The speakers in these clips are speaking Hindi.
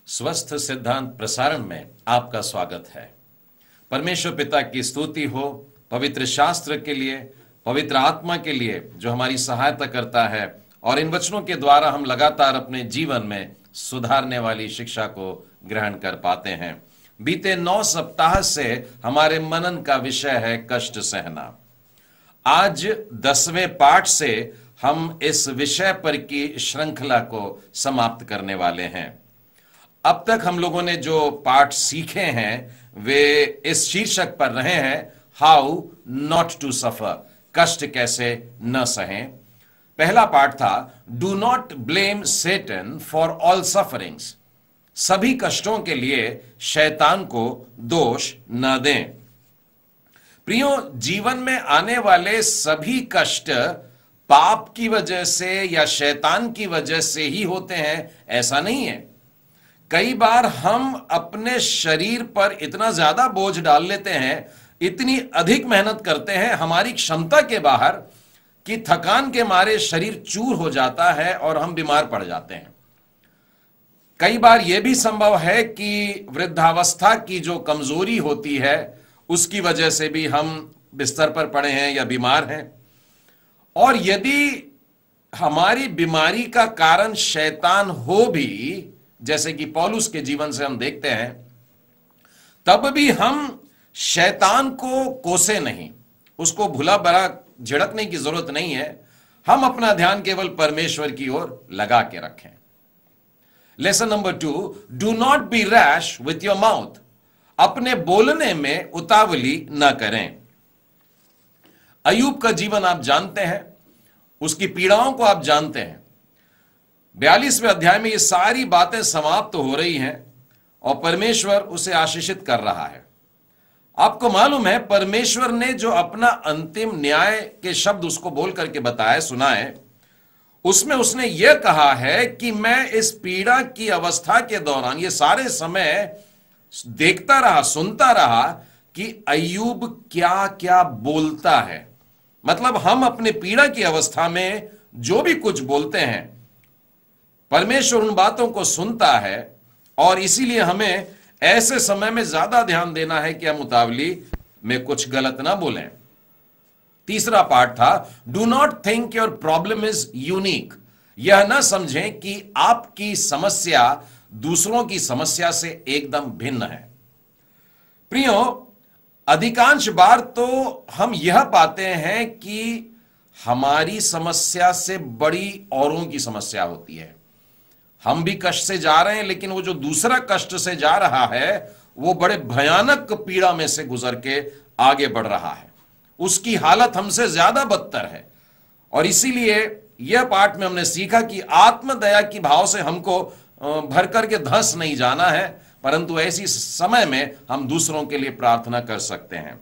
स्वस्थ सिद्धांत प्रसारण में आपका स्वागत है। परमेश्वर पिता की स्तुति हो पवित्र शास्त्र के लिए, पवित्र आत्मा के लिए जो हमारी सहायता करता है और इन वचनों के द्वारा हम लगातार अपने जीवन में सुधारने वाली शिक्षा को ग्रहण कर पाते हैं। बीते 9 सप्ताह से हमारे मनन का विषय है कष्ट सहना। आज 10वें पाठ से हम इस विषय पर की श्रृंखला को समाप्त करने वाले हैं। अब तक हम लोगों ने जो पाठ सीखे हैं वे इस शीर्षक पर रहे हैं, हाउ नॉट टू सफर, कष्ट कैसे न सहें। पहला पाठ था do not blame Satan for all sufferings, सभी कष्टों के लिए शैतान को दोष न दें। प्रियो, जीवन में आने वाले सभी कष्ट पाप की वजह से या शैतान की वजह से ही होते हैं ऐसा नहीं है। कई बार हम अपने शरीर पर इतना ज्यादा बोझ डाल लेते हैं, इतनी अधिक मेहनत करते हैं हमारी क्षमता के बाहर कि थकान के मारे शरीर चूर हो जाता है और हम बीमार पड़ जाते हैं। कई बार यह भी संभव है कि वृद्धावस्था की जो कमजोरी होती है उसकी वजह से भी हम बिस्तर पर पड़े हैं या बीमार हैं। और यदि हमारी बीमारी का कारण शैतान हो भी, जैसे कि पौलुस के जीवन से हम देखते हैं, तब भी हम शैतान को कोसे नहीं, उसको भुला भरा झिड़कने की जरूरत नहीं है। हम अपना ध्यान केवल परमेश्वर की ओर लगा के रखें। Lesson number 2, do not be rash with your mouth, अपने बोलने में उतावली न करें। अय्यूब का जीवन आप जानते हैं, उसकी पीड़ाओं को आप जानते हैं। 42वें अध्याय में ये सारी बातें समाप्त हो रही हैं और परमेश्वर उसे आशीषित कर रहा है। आपको मालूम है, परमेश्वर ने जो अपना अंतिम न्याय के शब्द उसको बोल करके बताए, सुनाए, उसमें उसने यह कहा है कि मैं इस पीड़ा की अवस्था के दौरान ये सारे समय देखता रहा, सुनता रहा कि अय्यूब क्या क्या बोलता है। मतलब हम अपने पीड़ा की अवस्था में जो भी कुछ बोलते हैं, परमेश्वर उन बातों को सुनता है और इसीलिए हमें ऐसे समय में ज्यादा ध्यान देना है कि हम उतावली में कुछ गलत ना बोलें। तीसरा पाठ था do not think your problem is unique, यह ना समझें कि आपकी समस्या दूसरों की समस्या से एकदम भिन्न है। प्रियो, अधिकांश बार तो हम यह पाते हैं कि हमारी समस्या से बड़ी औरों की समस्या होती है। हम भी कष्ट से जा रहे हैं, लेकिन वो जो दूसरा कष्ट से जा रहा है वो बड़े भयानक पीड़ा में से गुजर के आगे बढ़ रहा है, उसकी हालत हमसे ज्यादा बदतर है। और इसीलिए यह पाठ में हमने सीखा कि आत्मदया की भाव से हमको भर करके धंस नहीं जाना है, परंतु ऐसी समय में हम दूसरों के लिए प्रार्थना कर सकते हैं।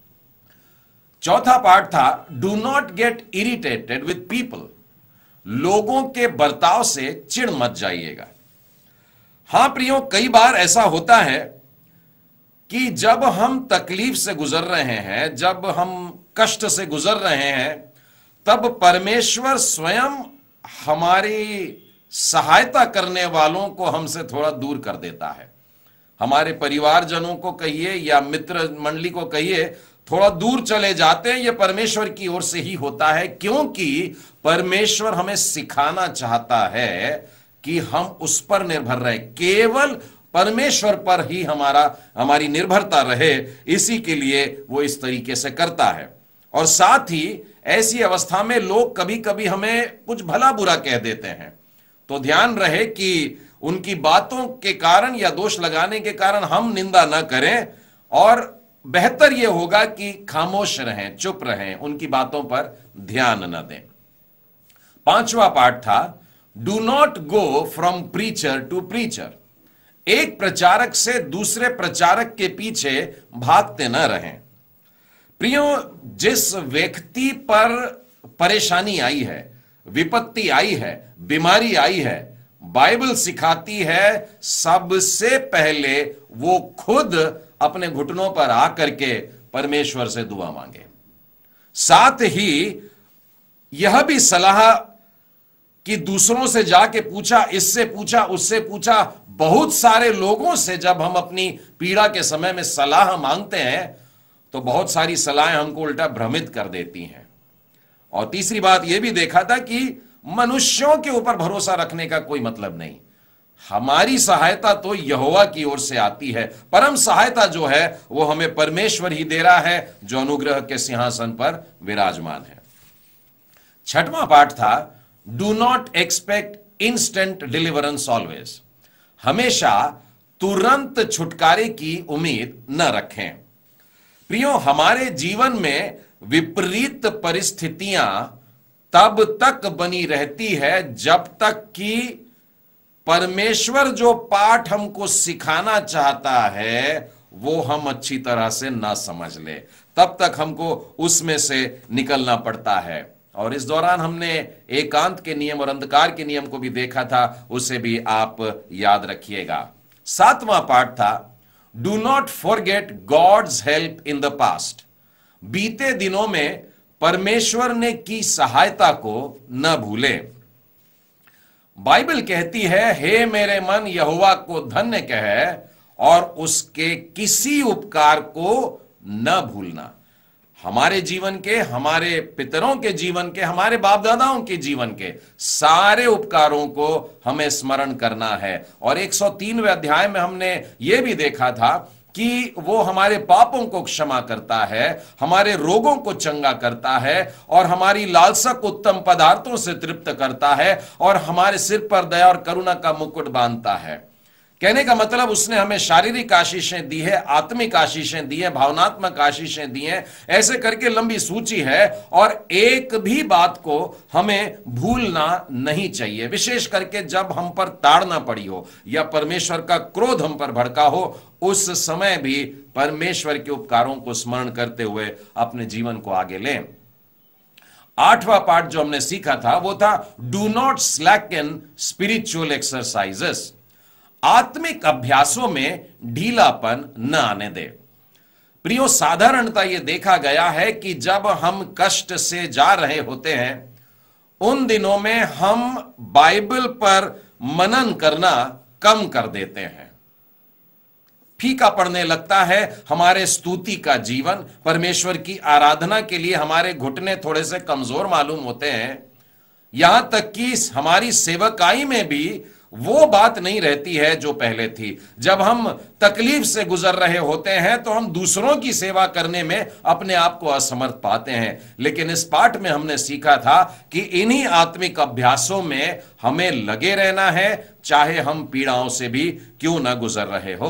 चौथा पाठ था do not get irritated with people, लोगों के बर्ताव से चिढ़ मत जाइएगा। हां प्रियो, कई बार ऐसा होता है कि जब हम तकलीफ से गुजर रहे हैं, जब हम कष्ट से गुजर रहे हैं, तब परमेश्वर स्वयं हमारी सहायता करने वालों को हमसे थोड़ा दूर कर देता है। हमारे परिवारजनों को कहिए या मित्र मंडली को कहिए, थोड़ा दूर चले जाते हैं। यह परमेश्वर की ओर से ही होता है, क्योंकि परमेश्वर हमें सिखाना चाहता है कि हम उस पर निर्भर रहे, केवल परमेश्वर पर ही हमारी निर्भरता रहे। इसी के लिए वो इस तरीके से करता है। और साथ ही ऐसी अवस्था में लोग कभी कभी हमें कुछ भला बुरा कह देते हैं, तो ध्यान रहे कि उनकी बातों के कारण या दोष लगाने के कारण हम निंदा न करें, और बेहतर यह होगा कि खामोश रहें, चुप रहें, उनकी बातों पर ध्यान न दें। पांचवा पाठ था do not go from preacher to preacher, एक प्रचारक से दूसरे प्रचारक के पीछे भागते न रहें। प्रियो, जिस व्यक्ति पर परेशानी आई है, विपत्ति आई है, बीमारी आई है, बाइबल सिखाती है सबसे पहले वो खुद अपने घुटनों पर आकर के परमेश्वर से दुआ मांगे। साथ ही यह भी सलाह कि दूसरों से जाके पूछा, इससे पूछा, उससे पूछा, बहुत सारे लोगों से जब हम अपनी पीड़ा के समय में सलाह मांगते हैं तो बहुत सारी सलाहें हमको उल्टा भ्रमित कर देती हैं। और तीसरी बात यह भी देखा था कि मनुष्यों के ऊपर भरोसा रखने का कोई मतलब नहीं। हमारी सहायता तो यहोवा की ओर से आती है। परम सहायता जो है वो हमें परमेश्वर ही दे रहा है, जो अनुग्रह के सिंहासन पर विराजमान है। छठवां पाठ था, do not expect instant deliverance always. हमेशा तुरंत छुटकारे की उम्मीद न रखें। प्रियो, हमारे जीवन में विपरीत परिस्थितियां तब तक बनी रहती है जब तक कि परमेश्वर जो पाठ हमको सिखाना चाहता है वो हम अच्छी तरह से ना समझ ले, तब तक हमको उसमें से निकलना पड़ता है। और इस दौरान हमने एकांत के नियम और अंधकार के नियम को भी देखा था, उसे भी आप याद रखिएगा। सातवां पाठ था, do not forget God's help in the past. बीते दिनों में परमेश्वर ने की सहायता को न भूले। बाइबल कहती है, हे मेरे मन यहोवा को धन्य कह और उसके किसी उपकार को न भूलना। हमारे जीवन के, हमारे पितरों के जीवन के, हमारे बाप दादाओं के जीवन के सारे उपकारों को हमें स्मरण करना है। और 103वें अध्याय में हमने यह भी देखा था कि वो हमारे पापों को क्षमा करता है, हमारे रोगों को चंगा करता है और हमारी लालसा को उत्तम पदार्थों से तृप्त करता है और हमारे सिर पर दया और करुणा का मुकुट बांधता है। कहने का मतलब, उसने हमें शारीरिक आशीषें दी है, आत्मिक आशीषें दी है, भावनात्मक आशीषें दी हैं, ऐसे करके लंबी सूची है। और एक भी बात को हमें भूलना नहीं चाहिए, विशेष करके जब हम पर ताड़ना पड़ी हो या परमेश्वर का क्रोध हम पर भड़का हो, उस समय भी परमेश्वर के उपकारों को स्मरण करते हुए अपने जीवन को आगे लें। आठवां पाठ जो हमने सीखा था वो था, do not slacken spiritual exercises. आत्मिक अभ्यासों में ढीलापन न आने दे। प्रियो, साधारणतः यह देखा गया है कि जब हम कष्ट से जा रहे होते हैं उन दिनों में हम बाइबल पर मनन करना कम कर देते हैं, फीका पड़ने लगता है हमारे स्तुति का जीवन। परमेश्वर की आराधना के लिए हमारे घुटने थोड़े से कमजोर मालूम होते हैं, यहां तक कि हमारी सेवकाई में भी वो बात नहीं रहती है जो पहले थी। जब हम तकलीफ से गुजर रहे होते हैं तो हम दूसरों की सेवा करने में अपने आप को असमर्थ पाते हैं। लेकिन इस पाठ में हमने सीखा था कि इन्हीं आत्मिक अभ्यासों में हमें लगे रहना है, चाहे हम पीड़ाओं से भी क्यों ना गुजर रहे हो।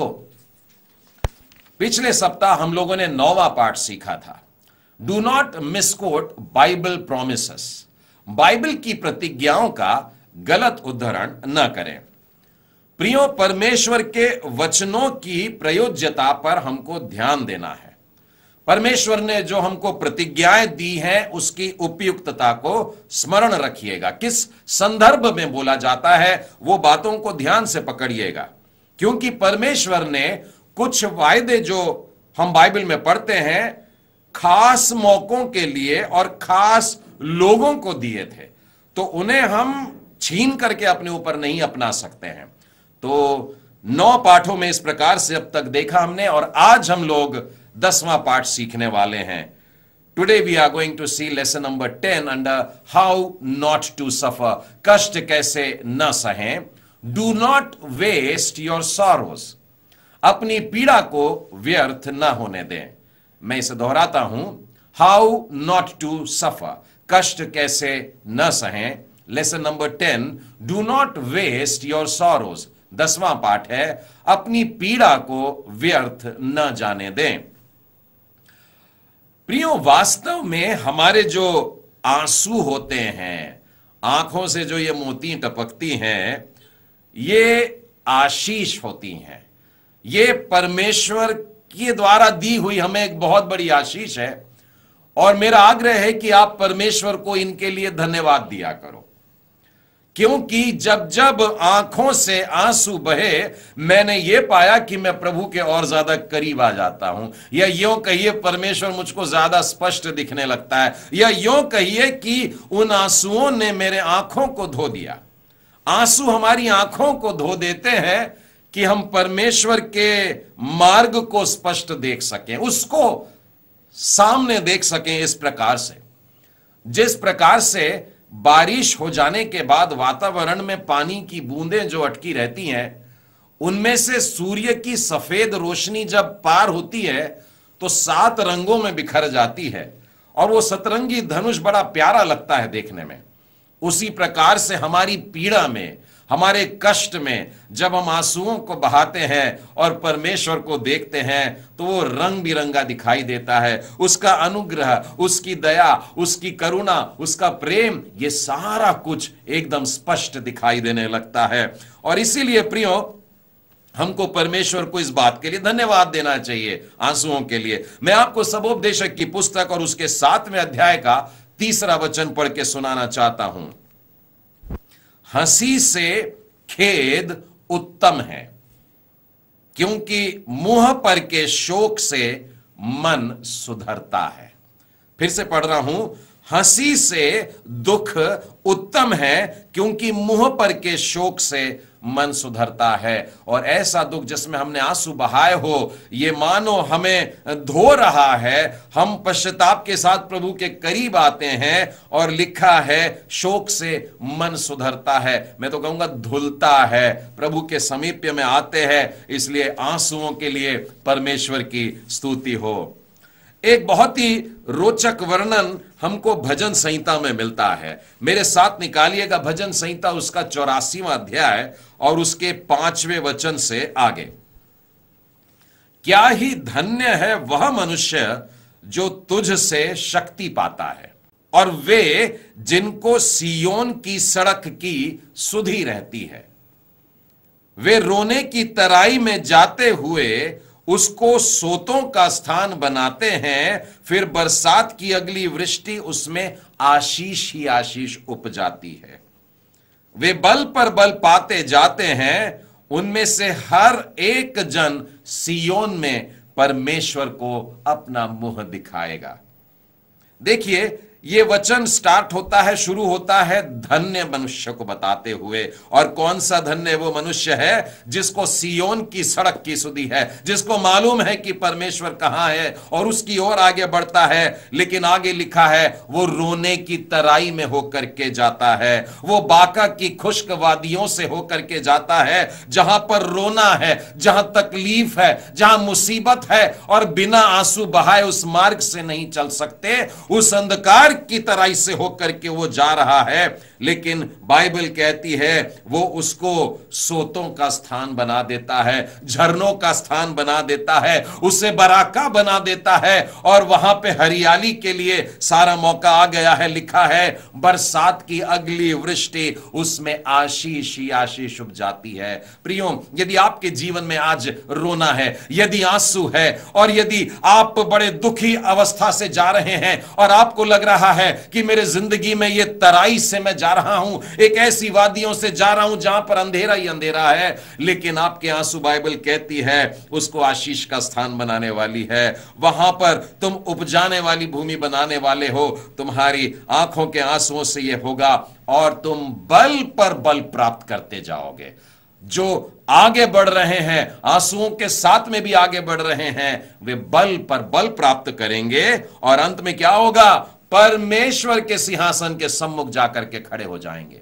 पिछले सप्ताह हम लोगों ने 9वां पाठ सीखा था, do not misquote Bible promises. Bible की प्रतिज्ञाओं का गलत उद्धरण न करें। प्रियो, परमेश्वर के वचनों की प्रयोज्यता पर हमको ध्यान देना है। परमेश्वर ने जो हमको प्रतिज्ञाएं दी हैं उसकी उपयुक्तता को स्मरण रखिएगा। किस संदर्भ में बोला जाता है वो बातों को ध्यान से पकड़िएगा, क्योंकि परमेश्वर ने कुछ वायदे जो हम बाइबल में पढ़ते हैं खास मौकों के लिए और खास लोगों को दिए थे, तो उन्हें हम छीन करके अपने ऊपर नहीं अपना सकते हैं। तो 9 पाठों में इस प्रकार से अब तक देखा हमने, और आज हम लोग 10वां पाठ सीखने वाले हैं। Today we are going to see lesson number 10 under how not to suffer. कष्ट कैसे न सहें। Do not waste your sorrows. अपनी पीड़ा को व्यर्थ न होने दें। मैं इसे दोहराता हूं, हाउ नॉट टू सफर, कष्ट कैसे न सहें। Lesson number 10, do not waste your sorrows. 10वां पाठ है, अपनी पीड़ा को व्यर्थ न जाने दें। प्रियो, वास्तव में हमारे जो आंसू होते हैं, आंखों से जो ये मोती टपकती हैं, ये आशीष होती हैं। ये परमेश्वर के द्वारा दी हुई हमें एक बहुत बड़ी आशीष है, और मेरा आग्रह है कि आप परमेश्वर को इनके लिए धन्यवाद दिया करो, क्योंकि जब जब आंखों से आंसू बहे, मैंने ये पाया कि मैं प्रभु के और ज्यादा करीब आ जाता हूं, या यूं कहिए परमेश्वर मुझको ज्यादा स्पष्ट दिखने लगता है, या यूं कहिए कि उन आंसुओं ने मेरे आंखों को धो दिया। आंसू हमारी आंखों को धो देते हैं कि हम परमेश्वर के मार्ग को स्पष्ट देख सकें, उसको सामने देख सकें। इस प्रकार से, जिस प्रकार से बारिश हो जाने के बाद वातावरण में पानी की बूंदें जो अटकी रहती हैं, उनमें से सूर्य की सफेद रोशनी जब पार होती है तो 7 रंगों में बिखर जाती है, और वो सतरंगी धनुष बड़ा प्यारा लगता है देखने में। उसी प्रकार से हमारी पीड़ा में, हमारे कष्ट में जब हम आंसुओं को बहाते हैं और परमेश्वर को देखते हैं तो वो रंग बिरंगा दिखाई देता है। उसका अनुग्रह, उसकी दया, उसकी करुणा, उसका प्रेम, ये सारा कुछ एकदम स्पष्ट दिखाई देने लगता है। और इसीलिए प्रियो, हमको परमेश्वर को इस बात के लिए धन्यवाद देना चाहिए, आंसुओं के लिए। मैं आपको सबोपदेशक की पुस्तक और उसके 7वें अध्याय का 3रा वचन पढ़ के सुनाना चाहता हूं। हंसी से खेद उत्तम है, क्योंकि मुंह पर के शोक से मन सुधरता है। फिर से पढ़ रहा हूं, हंसी से दुख उत्तम है, क्योंकि मुंह पर के शोक से मन सुधरता है। और ऐसा दुख जिसमें हमने आंसू बहाए हो, ये मानो हमें धो रहा है। हम पश्चाताप के साथ प्रभु के करीब आते हैं, और लिखा है शोक से मन सुधरता है। मैं तो कहूंगा धुलता है। प्रभु के समीप में आते हैं, इसलिए आंसुओं के लिए परमेश्वर की स्तुति हो। एक बहुत ही रोचक वर्णन हमको भजन संहिता में मिलता है। मेरे साथ निकालिएगा भजन संहिता, उसका 84वां अध्याय और उसके 5वें वचन से आगे। क्या ही धन्य है वह मनुष्य जो तुझ से शक्ति पाता है, और वे जिनको सियोन की सड़क की सुधि रहती है। वे रोने की तराई में जाते हुए उसको सोतों का स्थान बनाते हैं, फिर बरसात की अगली वृष्टि उसमें आशीष ही आशीष उपजाती है। वे बल पर बल पाते जाते हैं, उनमें से हर एक जन सियोन में परमेश्वर को अपना मुंह दिखाएगा। देखिए, ये वचन स्टार्ट होता है, शुरू होता है धन्य मनुष्य को बताते हुए। और कौन सा धन्य वो मनुष्य है? जिसको सियोन की सड़क की सुधि है, जिसको मालूम है कि परमेश्वर कहां है और उसकी ओर आगे बढ़ता है। लेकिन आगे लिखा है वो रोने की तराई में होकर के जाता है, वो बाका की खुश्क वादियों से होकर के जाता है, जहां पर रोना है, जहां तकलीफ है, जहां मुसीबत है, और बिना आंसू बहाए उस मार्ग से नहीं चल सकते। उस अंधकार की तराई से होकर के वो जा रहा है। लेकिन बाइबल कहती है वो उसको सोतों का स्थान बना देता है, झरनों का स्थान बना देता है, उसे बराका बना देता है, और वहां पे हरियाली के लिए सारा मौका आ गया है। लिखा है बरसात की अगली वृष्टि उसमें आशीष ही आशीष उपजाती है। प्रियो, यदि आपके जीवन में आज रोना है, यदि आंसू है, और यदि आप बड़े दुखी अवस्था से जा रहे हैं और आपको लग रहा है कि मेरे जिंदगी में ये तराई से मैं जा रहा हूं, एक ऐसी वादियों से जा रहा हूं जहां पर अंधेरा ही अंधेरा है, लेकिन आपके आंसू बाइबल कहती है उसको आशीष का स्थान बनाने वाली है। वहां पर तुम उपजाने वाली भूमि बनाने वाले हो। तुम्हारी आंखों के आंसुओं से यह होगा, और तुम बल पर बल प्राप्त करते जाओगे। जो आगे बढ़ रहे हैं, आंसुओं के साथ में भी आगे बढ़ रहे हैं, वे बल पर बल प्राप्त करेंगे, और अंत में क्या होगा? परमेश्वर के सिंहासन के सम्मुख जाकर के खड़े हो जाएंगे।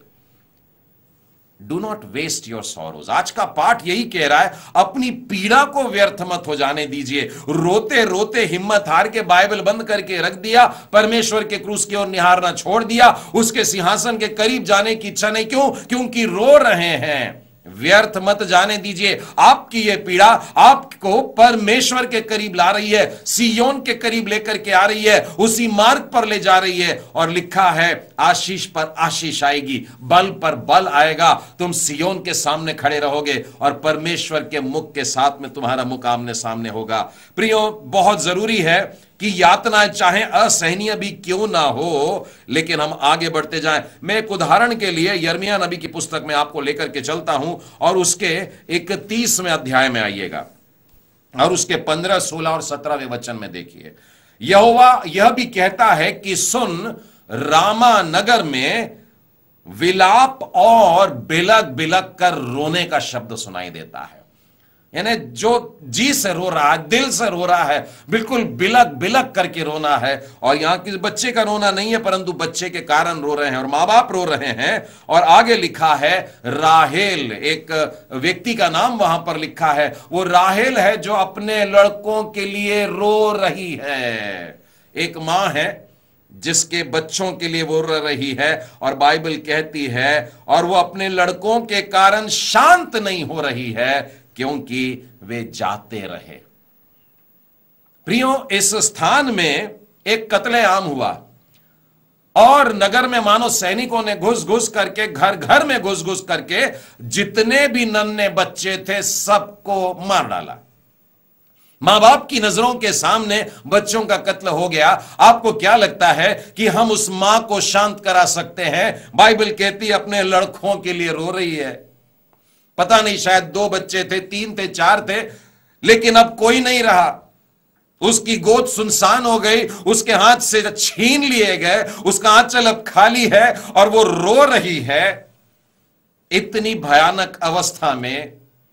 Do not waste your sorrows. आज का पाठ यही कह रहा है, अपनी पीड़ा को व्यर्थ मत हो जाने दीजिए। रोते रोते हिम्मत हार के बाइबल बंद करके रख दिया, परमेश्वर के क्रूस की ओर निहारना छोड़ दिया, उसके सिंहासन के करीब जाने की इच्छा नहीं। क्यों? क्योंकि रो रहे हैं। व्यर्थ मत जाने दीजिए। आपकी यह पीड़ा आपको परमेश्वर के करीब ला रही है, सियोन के करीब लेकर के आ रही है, उसी मार्ग पर ले जा रही है। और लिखा है आशीष पर आशीष आएगी, बल पर बल आएगा। तुम सियोन के सामने खड़े रहोगे और परमेश्वर के मुख के साथ में तुम्हारा मुख आमने सामने होगा। प्रियो, बहुत जरूरी है कि यातनाएं चाहे असहनीय भी क्यों ना हो, लेकिन हम आगे बढ़ते जाएं। मैं एक उदाहरण के लिए यिर्मयाह नबी की पुस्तक में आपको लेकर के चलता हूं और उसके 31वें अध्याय में आइएगा और उसके 15, 16 और 17वें वचन में देखिए। यहोवा यह भी कहता है कि सुन, रामा नगर में विलाप और बिलक बिलक कर रोने का शब्द सुनाई देता है। यानी जो जी से रो रहा है, दिल से रो रहा है, बिल्कुल बिलक बिलक करके रोना है। और यहां किसी बच्चे का रोना नहीं है, परंतु बच्चे के कारण रो रहे हैं और मां बाप रो रहे हैं। और आगे लिखा है राहेल, एक व्यक्ति का नाम वहां पर लिखा है, वो राहेल है जो अपने लड़कों के लिए रो रही है। एक मां है जिसके बच्चों के लिए वो रो रही है, और बाइबल कहती है और वो अपने लड़कों के कारण शांत नहीं हो रही है क्योंकि वे जाते रहे। प्रियो, इस स्थान में एक कत्लेआम हुआ और नगर में मानो सैनिकों ने घुस घुस करके, घर घर में घुस घुस करके जितने भी नन्हे बच्चे थे सबको मार डाला। मां बाप की नजरों के सामने बच्चों का कत्ल हो गया। आपको क्या लगता है कि हम उस मां को शांत करा सकते हैं? बाइबल कहती है अपने लड़कों के लिए रो रही है। पता नहीं, शायद 2 बच्चे थे, 3 थे, 4 थे, लेकिन अब कोई नहीं रहा। उसकी गोद सुनसान हो गई, उसके हाथ से छीन लिए गए, उसका आंचल अब खाली है और वो रो रही है। इतनी भयानक अवस्था में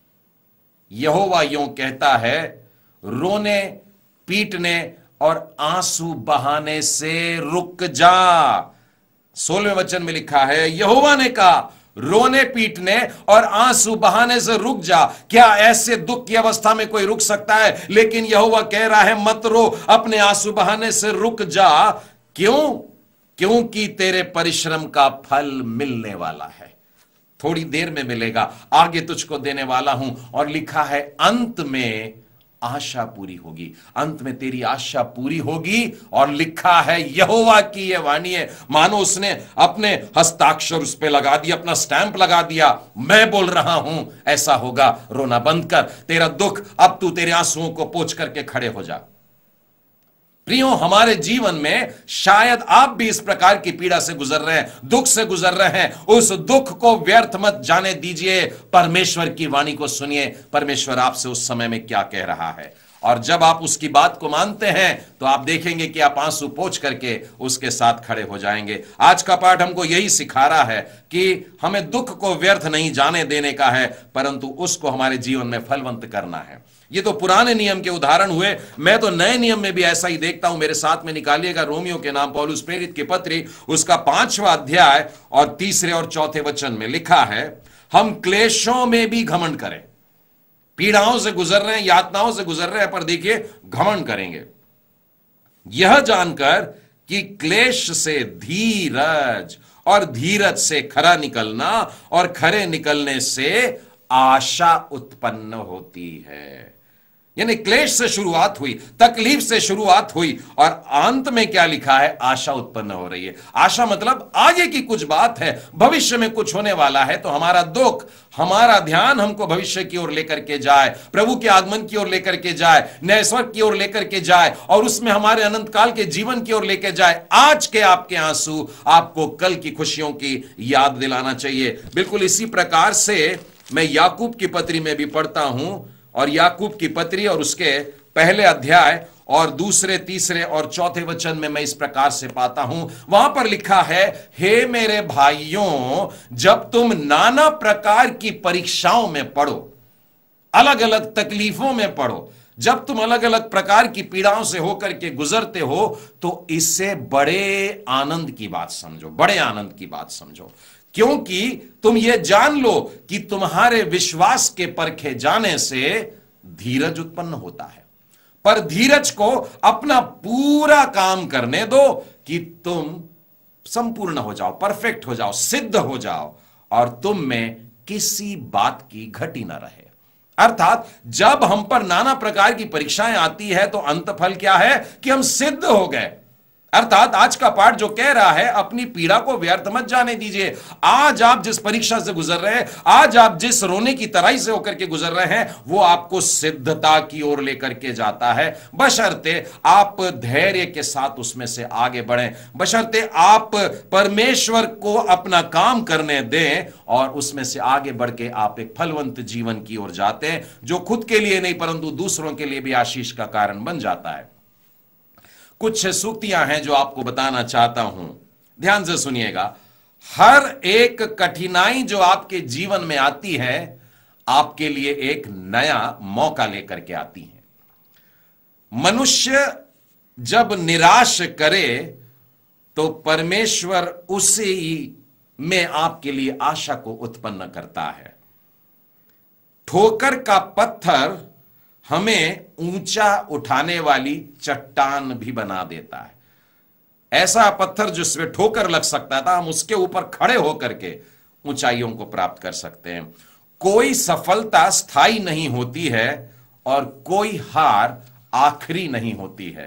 यहोवा यूं कहता है, रोने पीटने और आंसू बहाने से रुक जा। 16वें वचन में लिखा है, यहोवा ने कहा रोने पीटने और आंसू बहाने से रुक जा। क्या ऐसे दुख की अवस्था में कोई रुक सकता है? लेकिन यहोवा कह रहा है मत रो, अपने आंसू बहाने से रुक जा। क्यों? क्योंकि तेरे परिश्रम का फल मिलने वाला है, थोड़ी देर में मिलेगा, आगे तुझको देने वाला हूं। और लिखा है अंत में आशा पूरी होगी, अंत में तेरी आशा पूरी होगी। और लिखा है यहोवा की यह वाणी है, मानो उसने अपने हस्ताक्षर उस पे लगा दिया, अपना स्टैंप लगा दिया। मैं बोल रहा हूं ऐसा होगा। रोना बंद कर, तेरा दुख अब तू तेरे आंसुओं को पोंछ करके खड़े हो जा। प्रियो, हमारे जीवन में शायद आप भी इस प्रकार की पीड़ा से गुजर रहे हैं, दुख से गुजर रहे हैं। उस दुख को व्यर्थ मत जाने दीजिए, परमेश्वर की वाणी को सुनिए। परमेश्वर आपसे उस समय में क्या कह रहा है, और जब आप उसकी बात को मानते हैं तो आप देखेंगे कि आप आंसू पोंछ करके उसके साथ खड़े हो जाएंगे। आज का पाठ हमको यही सिखा रहा है कि हमें दुख को व्यर्थ नहीं जाने देने का है, परंतु उसको हमारे जीवन में फलवंत करना है। ये तो पुराने नियम के उदाहरण हुए, मैं तो नए नियम में भी ऐसा ही देखता हूं। मेरे साथ में निकालिएगा रोमियो के नाम पौलुस प्रेरित की पत्री, उसका 5वां अध्याय और 3 और 4 वचन में लिखा है, हम क्लेशों में भी घमंड करें। पीड़ाओं से गुजर रहे हैं, यातनाओं से गुजर रहे हैं, पर देखिए घमंड करेंगे, यह जानकर कि क्लेश से धीरज और धीरज से खरा निकलना और खरे निकलने से आशा उत्पन्न होती है। यानी क्लेश से शुरुआत हुई, तकलीफ से शुरुआत हुई, और अंत में क्या लिखा है? आशा उत्पन्न हो रही है। आशा मतलब आगे की कुछ बात है, भविष्य में कुछ होने वाला है। तो हमारा दुख, हमारा ध्यान हमको भविष्य की ओर लेकर के जाए, प्रभु के आगमन की ओर लेकर के जाए, नए स्वर्ग की ओर लेकर के जाए, और उसमें हमारे अनंत काल के जीवन की ओर लेकर जाए। आज के आपके आंसू आपको कल की खुशियों की याद दिलाना चाहिए। बिल्कुल इसी प्रकार से मैं याकूब की पत्री में भी पढ़ता हूं, और याकूब की पत्री और उसके पहले अध्याय और 2, 3 और 4 वचन में मैं इस प्रकार से पाता हूं। वहां पर लिखा है, हे मेरे भाइयों, जब तुम नाना प्रकार की परीक्षाओं में पड़ो, अलग अलग तकलीफों में पड़ो, जब तुम अलग अलग प्रकार की पीड़ाओं से होकर के गुजरते हो, तो इससे बड़े आनंद की बात समझो, बड़े आनंद की बात समझो, क्योंकि तुम ये जान लो कि तुम्हारे विश्वास के परखे जाने से धीरज उत्पन्न होता है। पर धीरज को अपना पूरा काम करने दो कि तुम संपूर्ण हो जाओ, परफेक्ट हो जाओ, सिद्ध हो जाओ, और तुम में किसी बात की घटी न रहे। अर्थात जब हम पर नाना प्रकार की परीक्षाएं आती है तो अंत फल क्या है कि हम सिद्ध हो गए। अर्थात आज का पाठ जो कह रहा है, अपनी पीड़ा को व्यर्थ मत जाने दीजिए। आज आप जिस परीक्षा से गुजर रहे हैं, आज आप जिस रोने की तराई से होकर के गुजर रहे हैं, वो आपको सिद्धता की ओर लेकर के जाता है, बशर्ते आप धैर्य के साथ उसमें से आगे बढ़ें, बशर्ते आप परमेश्वर को अपना काम करने दें और उसमें से आगे बढ़ के आप एक फलवंत जीवन की ओर जाते हैं, जो खुद के लिए नहीं परंतु दूसरों के लिए भी आशीष का कारण बन जाता है। कुछ सूक्तियां हैं जो आपको बताना चाहता हूं, ध्यान से सुनिएगा। हर एक कठिनाई जो आपके जीवन में आती है, आपके लिए एक नया मौका लेकर के आती है। मनुष्य जब निराश करे तो परमेश्वर उसे ही में आपके लिए आशा को उत्पन्न करता है। ठोकर का पत्थर हमें ऊंचा उठाने वाली चट्टान भी बना देता है। ऐसा पत्थर जिसमें ठोकर लग सकता था, हम उसके ऊपर खड़े होकर के ऊंचाइयों को प्राप्त कर सकते हैं। कोई सफलता स्थायी नहीं होती है और कोई हार आखिरी नहीं होती है।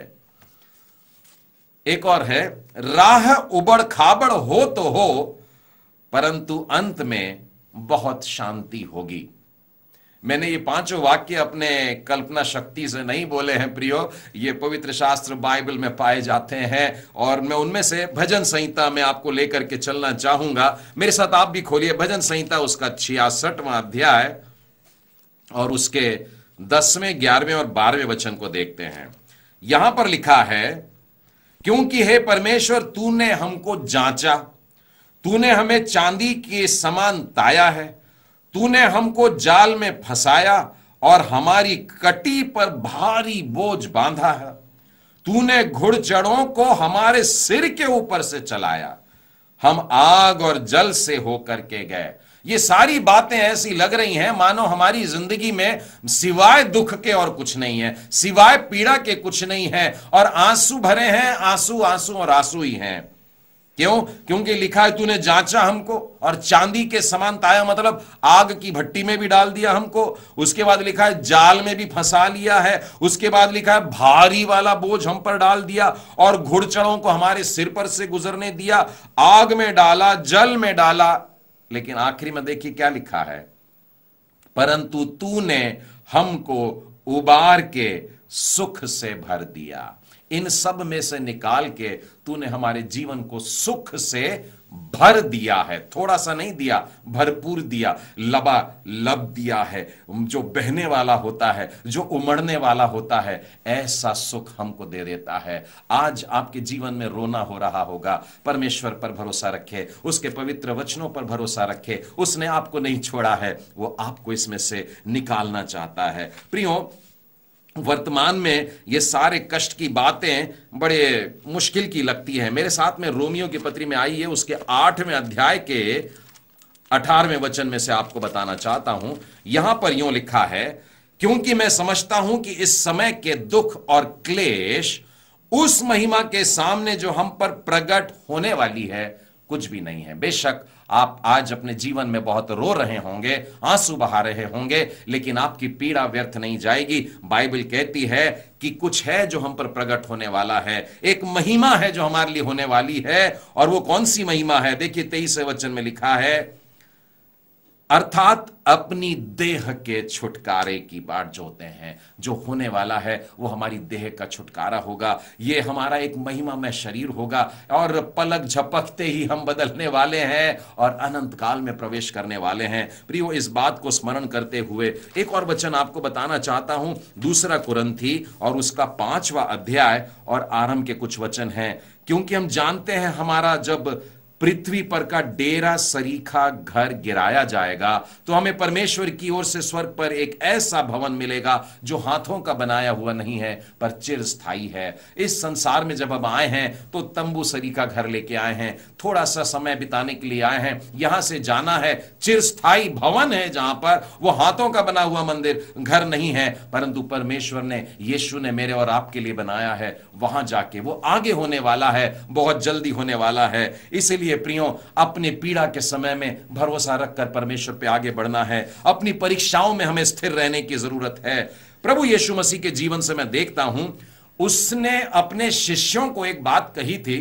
एक और है, राह उबड़ खाबड़ हो तो हो, परंतु अंत में बहुत शांति होगी। मैंने ये पांचों वाक्य अपने कल्पना शक्ति से नहीं बोले हैं प्रियो, ये पवित्र शास्त्र बाइबल में पाए जाते हैं और मैं उनमें से भजन संहिता में आपको लेकर के चलना चाहूंगा। मेरे साथ आप भी खोलिए भजन संहिता, उसका 66वां अध्याय और उसके 10वें, 11वें और 12वें वचन को देखते हैं। यहां पर लिखा है, क्योंकि हे परमेश्वर तूने हमको जांचा, तूने हमें चांदी के समान ताया है, तूने हमको जाल में फंसाया और हमारी कटी पर भारी बोझ बांधा है। तूने घुड़चड़ों को हमारे सिर के ऊपर से चलाया, हम आग और जल से होकर के गए। ये सारी बातें ऐसी लग रही हैं मानो हमारी जिंदगी में सिवाय दुख के और कुछ नहीं है, सिवाय पीड़ा के कुछ नहीं है, और आंसू भरे हैं, आंसू आंसू और आंसू ही हैं। क्यों? क्योंकि लिखा है तूने जांचा हमको और चांदी के समान ताया, मतलब आग की भट्टी में भी डाल दिया हमको। उसके बाद लिखा है जाल में भी फंसा लिया है। उसके बाद लिखा है भारी वाला बोझ हम पर डाल दिया और घुड़चड़ों को हमारे सिर पर से गुजरने दिया, आग में डाला, जल में डाला। लेकिन आखिरी में देखिए क्या लिखा है, परंतु तूने हमको उबार के सुख से भर दिया। इन सब में से निकाल के तूने हमारे जीवन को सुख से भर दिया है। थोड़ा सा नहीं दिया, भरपूर दिया, लबालब दिया है। जो बहने वाला होता है, जो उमड़ने वाला होता है, ऐसा सुख हमको दे देता है। आज आपके जीवन में रोना हो रहा होगा, परमेश्वर पर भरोसा रखे, उसके पवित्र वचनों पर भरोसा रखे। उसने आपको नहीं छोड़ा है, वो आपको इसमें से निकालना चाहता है। प्रियो, वर्तमान में ये सारे कष्ट की बातें बड़े मुश्किल की लगती है। मेरे साथ में रोमियो की पत्री में आई है, उसके 8वें अध्याय के 18वें वचन में से आपको बताना चाहता हूं। यहां पर यूं लिखा है, क्योंकि मैं समझता हूं कि इस समय के दुख और क्लेश उस महिमा के सामने जो हम पर प्रकट होने वाली है कुछ भी नहीं है। बेशक आप आज अपने जीवन में बहुत रो रहे होंगे, आंसू बहा रहे होंगे, लेकिन आपकी पीड़ा व्यर्थ नहीं जाएगी। बाइबल कहती है कि कुछ है जो हम पर प्रकट होने वाला है, एक महिमा है जो हमारे लिए होने वाली है। और वो कौन सी महिमा है? देखिए 23वें वचन में लिखा है, अर्थात अपनी देह के छुटकारे की बाट जोते हैं। जो होने वाला है वो हमारी देह का छुटकारा होगा। ये हमारा एक महिमामय शरीर होगा और पलक झपकते ही हम बदलने वाले हैं और अनंत काल में प्रवेश करने वाले हैं। प्रियो, इस बात को स्मरण करते हुए एक और वचन आपको बताना चाहता हूं, 2 कुरिन्थी और उसका 5वां अध्याय और आरंभ के कुछ वचन हैं। क्योंकि हम जानते हैं हमारा जब पृथ्वी पर का डेरा सरीखा घर गिराया जाएगा तो हमें परमेश्वर की ओर से स्वर्ग पर एक ऐसा भवन मिलेगा जो हाथों का बनाया हुआ नहीं है पर चिरस्थायी है। इस संसार में जब हम आए हैं तो तंबू सरीखा घर लेके आए हैं, थोड़ा सा समय बिताने के लिए आए हैं, यहां से जाना है। चिरस्थायी भवन है जहां पर वो हाथों का बना हुआ मंदिर घर नहीं है, परंतु परमेश्वर ने, यीशु ने मेरे और आपके लिए बनाया है। वहां जाके वो आगे होने वाला है, बहुत जल्दी होने वाला है। इसलिए प्रियो, अपने पीड़ा के समय में भरोसा रखकर परमेश्वर पे आगे बढ़ना है। अपनी परीक्षाओं में हमें स्थिर रहने की जरूरत है। प्रभु यीशु मसीह के जीवन से मैं देखता हूं, उसने अपने शिष्यों को एक बात कही थी।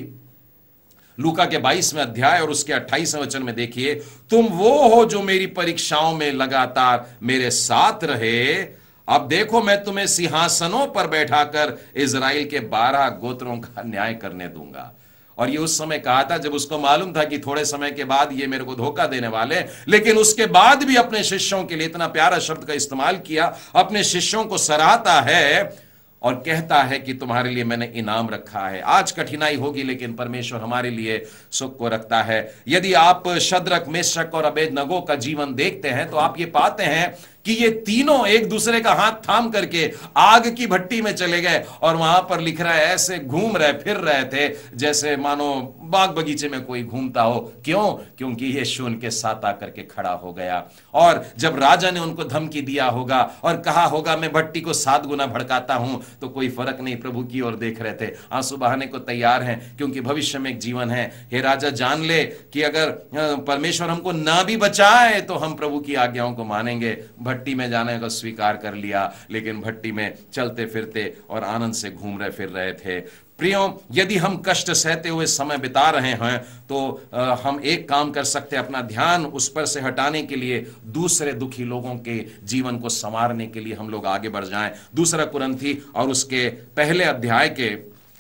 लूका के 22वें अध्याय और उसके 28वें वचन में देखिए, तुम वो हो जो मेरी परीक्षाओं में लगातार मेरे साथ रहे। अब देखो मैं तुम्हें सिंहासनों पर बैठाकर इजराइल के 12 गोत्रों का न्याय करने दूंगा। और ये उस समय कहा था जब उसको मालूम था कि थोड़े समय के बाद ये मेरे को धोखा देने वाले, लेकिन उसके बाद भी अपने शिष्यों के लिए इतना प्यारा शब्द का इस्तेमाल किया, अपने शिष्यों को सराहता है और कहता है कि तुम्हारे लिए मैंने इनाम रखा है। आज कठिनाई होगी लेकिन परमेश्वर हमारे लिए सुख को रखता है। यदि आप शद्रक, मेशक और अबेदनगो का जीवन देखते हैं तो आप ये पाते हैं कि ये तीनों एक दूसरे का हाथ थाम करके आग की भट्टी में चले गए और वहां पर लिख रहा है ऐसे घूम रहे फिर रहे थे जैसे मानो बाग बगीचे में कोई घूमता हो। क्यों? क्योंकि यीशु उनके साथ आकर के खड़ा हो गया। और जब राजा ने उनको धमकी दिया होगा और कहा होगा मैं भट्टी को 7 गुना भड़काता हूं, तो कोई फर्क नहीं, प्रभु की ओर देख रहे थे, आंसू बहाने को तैयार हैं, क्योंकि भविष्य में एक जीवन है। हे राजा जान ले कि अगर परमेश्वर हमको ना भी बचाए तो हम प्रभु की आज्ञाओं को मानेंगे। भट्टी में जाने को स्वीकार कर लिया, लेकिन भट्टी में चलते फिरते और आनंद से घूम रहे फिर रहे थे। प्रियो, यदि हम कष्ट सहते हुए समय बिता रहे हैं तो हम एक काम कर सकते हैं, अपना ध्यान उस पर से हटाने के लिए दूसरे दुखी लोगों के जीवन को संवारने के लिए हम लोग आगे बढ़ जाएं। दूसरा कुरिन्थी और उसके पहले अध्याय के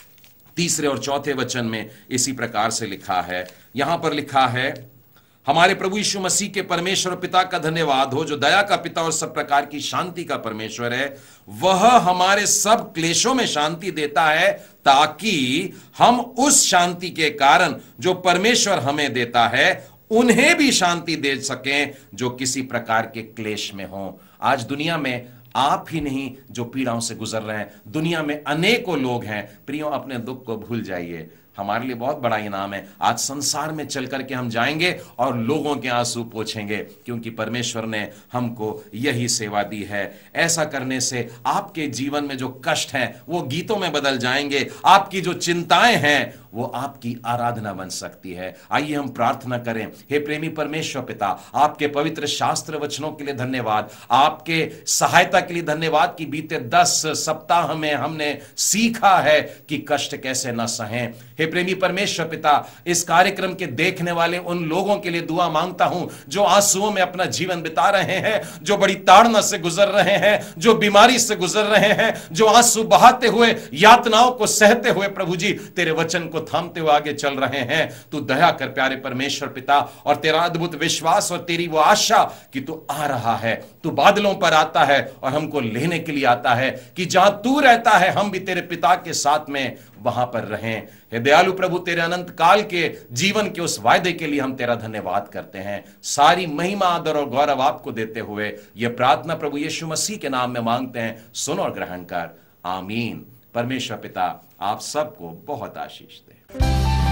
3 और 4 वचन में इसी प्रकार से लिखा है। यहां पर लिखा है, हमारे प्रभु यीशु मसीह के परमेश्वर पिता का धन्यवाद हो, जो दया का पिता और सब प्रकार की शांति का परमेश्वर है। वह हमारे सब क्लेशों में शांति देता है, ताकि हम उस शांति के कारण जो परमेश्वर हमें देता है उन्हें भी शांति दे सकें जो किसी प्रकार के क्लेश में हो। आज दुनिया में आप ही नहीं जो पीड़ाओं से गुजर रहे हैं, दुनिया में अनेकों लोग हैं। प्रियो, अपने दुख को भूल जाइए, हमारे लिए बहुत बड़ा इनाम है। आज संसार में चल करके हम जाएंगे और लोगों के आंसू पोंछेंगे, क्योंकि परमेश्वर ने हमको यही सेवा दी है। ऐसा करने से आपके जीवन में जो कष्ट हैं वो गीतों में बदल जाएंगे, आपकी जो चिंताएं हैं वो आपकी आराधना बन सकती है। आइए हम प्रार्थना करें। हे प्रेमी परमेश्वर पिता, आपके पवित्र शास्त्र वचनों के लिए धन्यवाद, आपके सहायता के लिए धन्यवाद कि बीते 10 सप्ताह में हमने सीखा है कि कष्ट कैसे न सहें। हे प्रेमी परमेश्वर पिता, इस कार्यक्रम के देखने वाले उन लोगों के लिए दुआ मांगता हूं जो आंसुओं में अपना जीवन बिता रहे हैं, जो बड़ी ताड़ना से गुजर रहे हैं, जो बीमारी से गुजर रहे हैं, जो आंसू बहाते हुए यातनाओं को सहते हुए प्रभु जी तेरे वचन को थामते हुए आगे चल रहे हैं। तू दया कर प्यारे परमेश्वर पिता, और तेरा अद्भुत विश्वास और तेरी वो आशा कि तू आ रहा है, तू बादलों पर आता है और हमको लेने के लिए आता है, कि जहां तू रहता है हम भी तेरे पिता के साथ में वहां पर रहें। हे दयालु प्रभु, तेरे अनंत काल के जीवन के उस वायदे के लिए हम तेरा धन्यवाद करते हैं। सारी महिमा, आदर और गौरव आपको देते हुए यह प्रार्थना प्रभु यीशु मसीह के नाम में मांगते हैं। सुन और ग्रहण कर, आमीन। परमेश्वर पिता आप सबको बहुत आशीष दे।